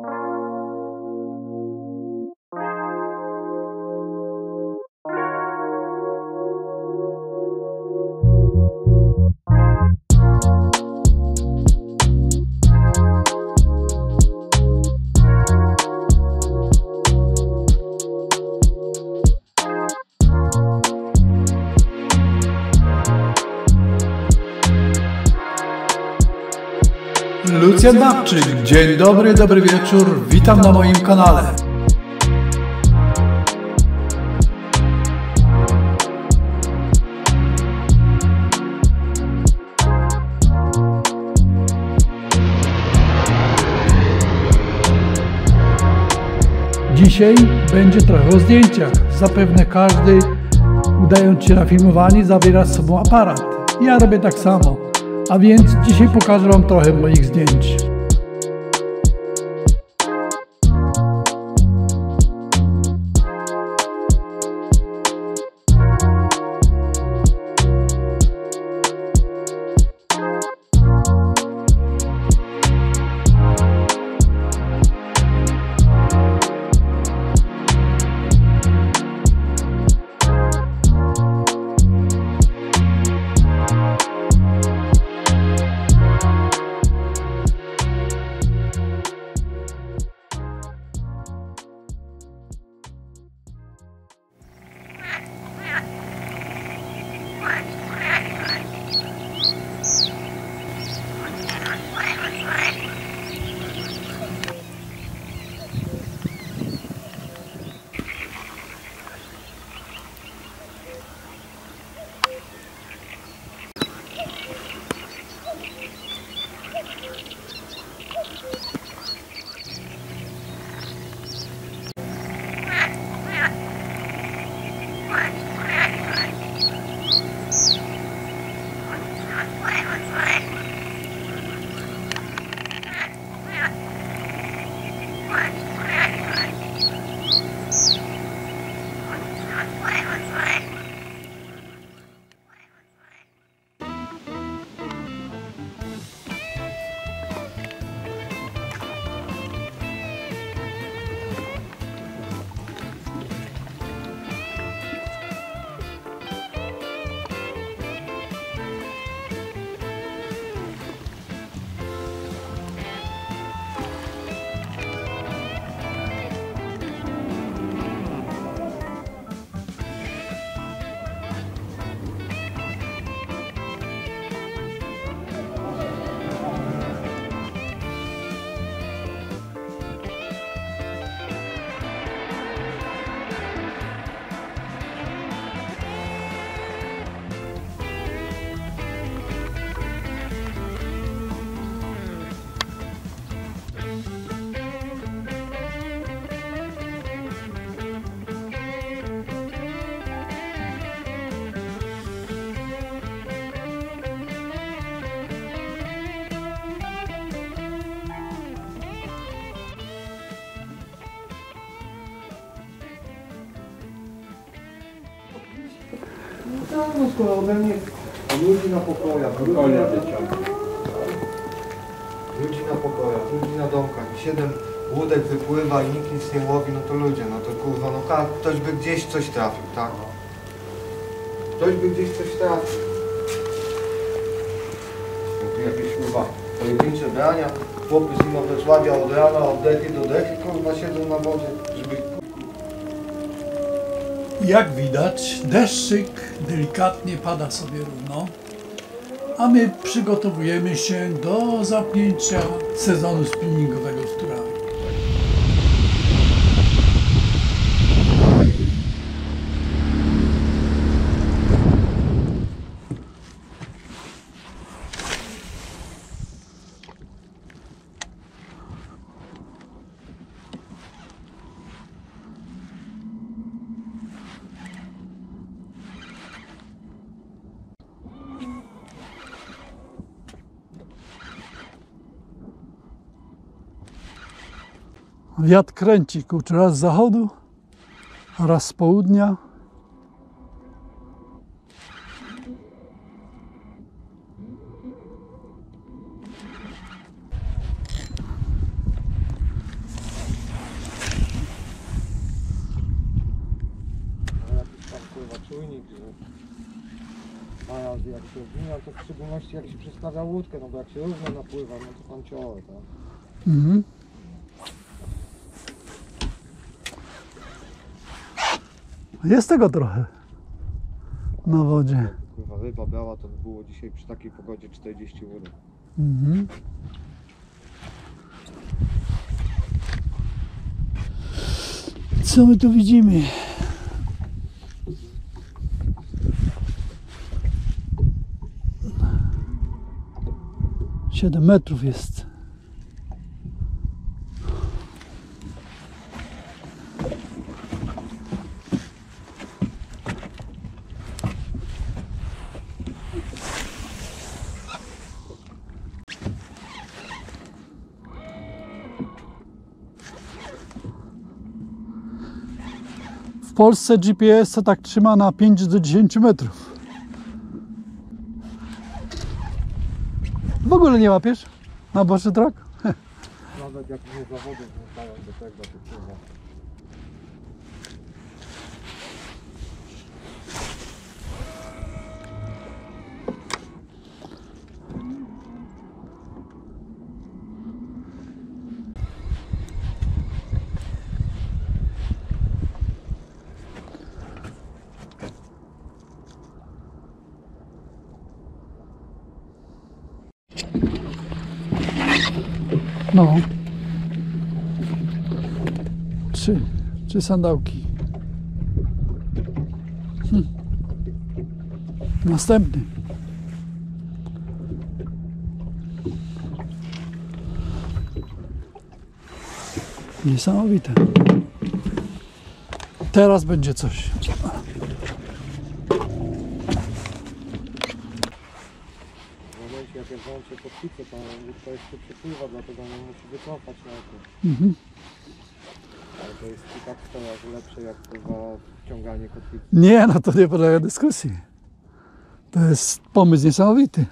Lucjan Babczyk, dzień dobry, dobry wieczór, witam na moim kanale. Dzisiaj będzie trochę o zdjęciach. Zapewne każdy, udając się na filmowanie, zabiera z sobą aparat. Ja robię tak samo. A więc dzisiaj pokażę Wam trochę moich zdjęć. No skoro ode mnie ludzi na pokojach, ludzi na pokojach, ludzi na domkach i 7 łódek wypływa i nikt nic nie łowi, no to ludzie, no to kurwa, no ktoś by gdzieś coś trafił, tak? Ktoś by gdzieś coś trafił. No tu jakieś kurwa pojedyncze brania, chłopy z Inowrocławia od rana, od dechy do dechy, kurwa siedzą na wodzie, żeby... Jak widać, deszczyk delikatnie pada sobie równo, a my przygotowujemy się do zamknięcia sezonu spinningowego z turami. Wiatr kręci kurczę raz z zachodu, a raz z południa. czujnik, że a jak się obwina, to w szczególności jak się przestawia łódkę, no bo jak się równo napływa, no to tam ciągle, tak? Mhm. Jest tego trochę na wodzie. Kurwa, ryba biała to by było dzisiaj przy takiej pogodzie 40 łódek. Mhm. Co my tu widzimy? Siedem metrów jest. W Polsce GPS to tak trzyma na 5 do 10 metrów. W ogóle nie łapiesz na boczy dróg? Nawet jak mnie zawody wrzucają do tego, to kurwa. No. Trzy sandałki. Następny. Niesamowite. Teraz będzie coś. W momencie jak włączę kotwicę, to łódka jeszcze przepływa, dlatego nie musi wycofać na to. Mhm. Ale to jest i tak 100 razy lepsze jak kurwa wciąganie kotwicy. Nie, no to nie podlega dyskusji. To jest pomysł niesamowity.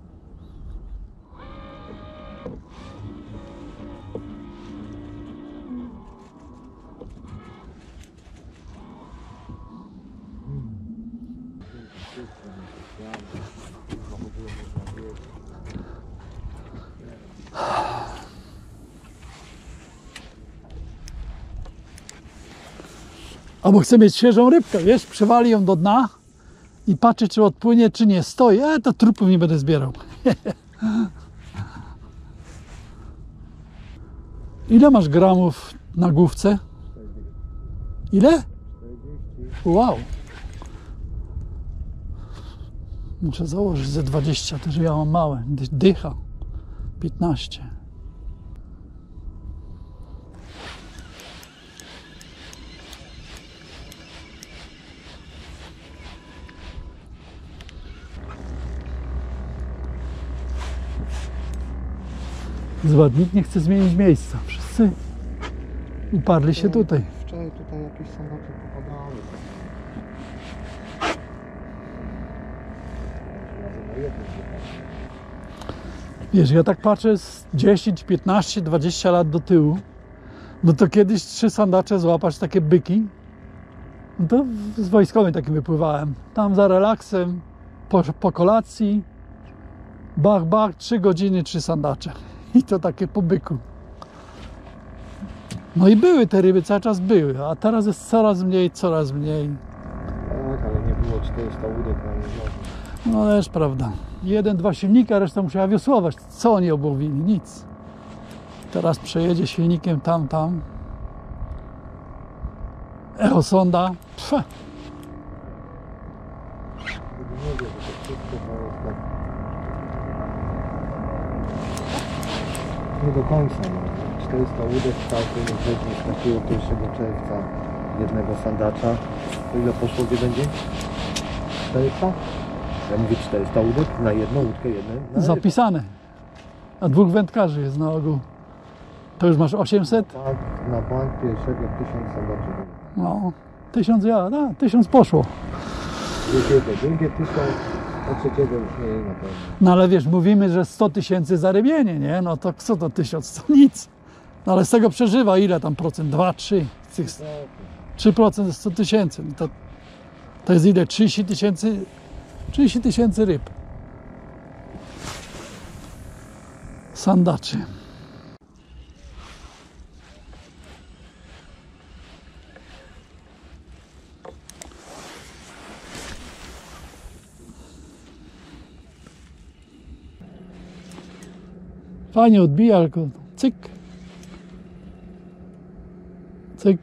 Albo chcę mieć świeżą rybkę, wiesz, przywali ją do dna i patrzy, czy odpłynie, czy nie. Stoi, to trupów nie będę zbierał. Ile masz gramów na główce? Ile? 40. Wow. Muszę założyć ze 20, też ja mam małe. Dycha. 15. Zobacz, nikt nie chce zmienić miejsca. Wszyscy uparli się tutaj. Wczoraj tutaj jakieś samoloty popadały. Wiesz, ja tak patrzę z 10, 15, 20 lat do tyłu, no to kiedyś 3 sandacze złapać, takie byki, no to z wojskowym takim wypływałem. Tam za relaksem, po kolacji, bach, bach, 3 godziny, 3 sandacze. I to takie po byku. No i były te ryby, cały czas były, a teraz jest coraz mniej, coraz mniej. Tak, ale nie było 400 łódek na nim. No też prawda. 1-2 silnika, reszta musiała wiosłować. Co oni obłowili? Nic. Teraz przejedzie silnikiem tam. Echosonda. Pfe. Nie wiem, że to wszystko to jest tak. Nie do końca. No. 400 łódek w każdym dniu trafiło 1 czerwca jednego sandacza. To ile poszło w jeden dzień? 400? Ja mówię 400 łódek na jedną łódkę, jedną. Zapisane. A 2 wędkarzy jest na ogół. To już masz 800? Tak, na bank pierwszego 1000 sandaczy. No, 1000 1000 poszło. Drugie 1000, a trzeciego już nie na pewno. No ale wiesz, mówimy, że 100 000 za rybienie, nie? No to co to 1000? To nic. No ale z tego przeżywa ile tam procent? 2, 3? Z tych 3% 100 000. No to To jest ile? 30 tysięcy ryb. Sandaczy. Fajnie odbija, tylko cyk. Cyk.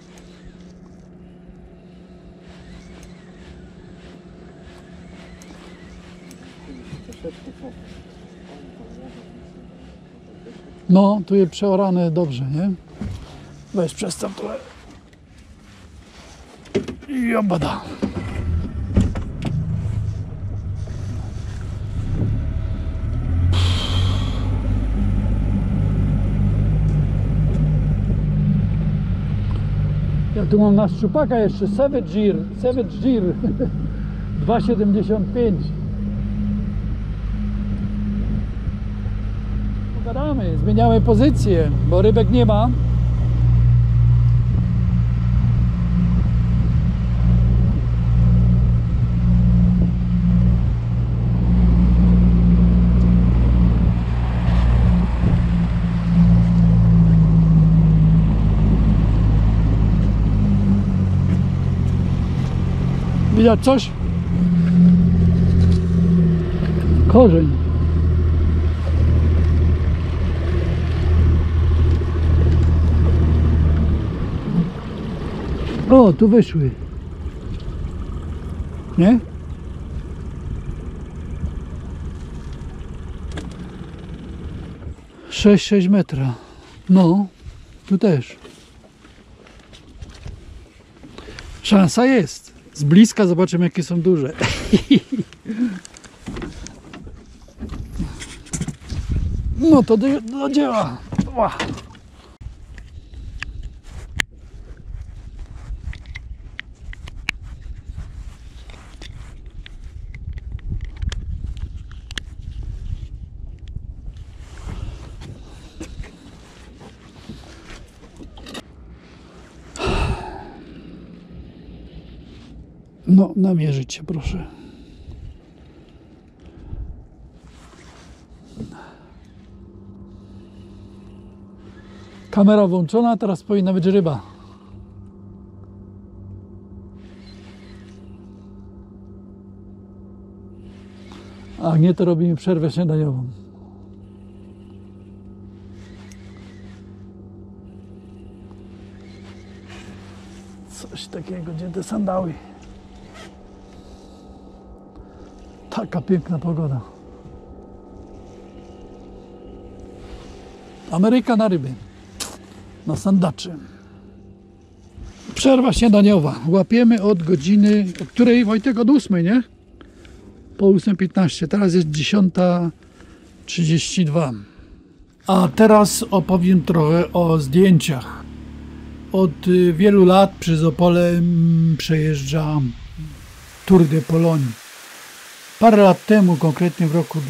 No, tu jest przeorane dobrze, nie? Weź przestaw trochę. I obada. Ja tu mam na szczupaka jeszcze Savage Gear 2,75. Pogadamy, zmieniamy pozycję, bo rybek nie ma. Widać coś? Korzeń. O, tu wyszły. Nie? Sześć metra. No, tu też. Szansa jest. Z bliska zobaczymy, jakie są duże. No to do dzieła. No, namierzyć się, proszę. Kamera włączona, teraz powinna być ryba. A nie, to robimy przerwę śniadaniową. Coś takiego, gdzie te sandały. Taka piękna pogoda. Ameryka na ryby. Na sandaczy. Przerwa śniadaniowa. Łapiemy od godziny, o której, Wojtek, od 8, nie? Po 8:15. Teraz jest 10:32. A teraz opowiem trochę o zdjęciach. Od wielu lat przez Opole przejeżdża Tour de Pologne. Parę lat temu, konkretnie w roku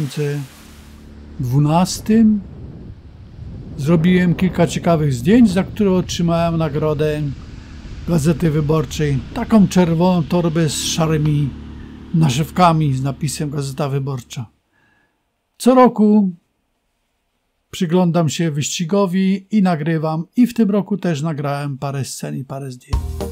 2012, zrobiłem kilka ciekawych zdjęć, za które otrzymałem nagrodę Gazety Wyborczej. Taką czerwoną torbę z szarymi naszywkami z napisem Gazeta Wyborcza. Co roku przyglądam się wyścigowi i nagrywam. I w tym roku też nagrałem parę scen i parę zdjęć.